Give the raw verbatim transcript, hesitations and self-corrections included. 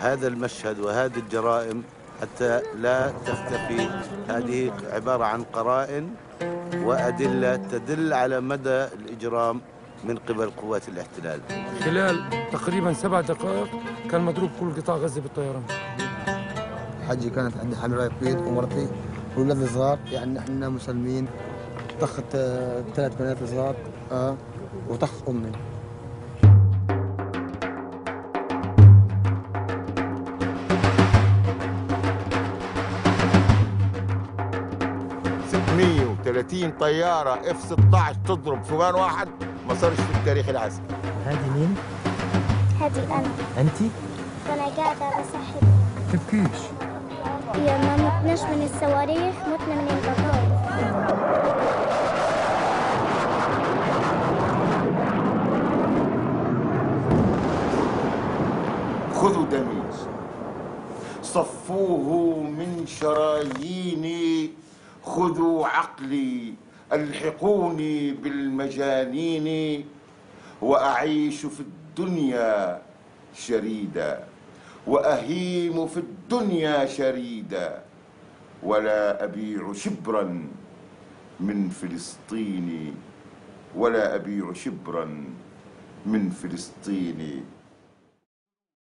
هذا المشهد وهذه الجرائم حتى لا تختفي. هذه عبارة عن قرائن وأدلة تدل على مدى الإجرام من قبل قوات الاحتلال. خلال تقريبا سبع دقائق كان مضروب كل قطاع غزة بالطيران. حجي كانت عندي حامل راية بيض ومرتي وولاد صغار، يعني احنا مسلمين. طخت ثلاث بنات صغار اه وطخ امي. ستمية وثلاثين طيارة اف ستة عشر تضرب في وان واحد ما صارش في التاريخ العسكري. هذه مين؟ هذه أنا. أنتِ؟ وأنا قاعدة بصحي. تبكيش. هي ما متناش من الصواريخ، متنا من البطايق. خذوا دمي صفوه من شراييني، خذوا عقلي الحقوني بالمجانين، وأعيش في الدنيا شريدا وأهيم في الدنيا شريدا، ولا أبيع شبرا من فلسطين، ولا أبيع شبرا من فلسطين.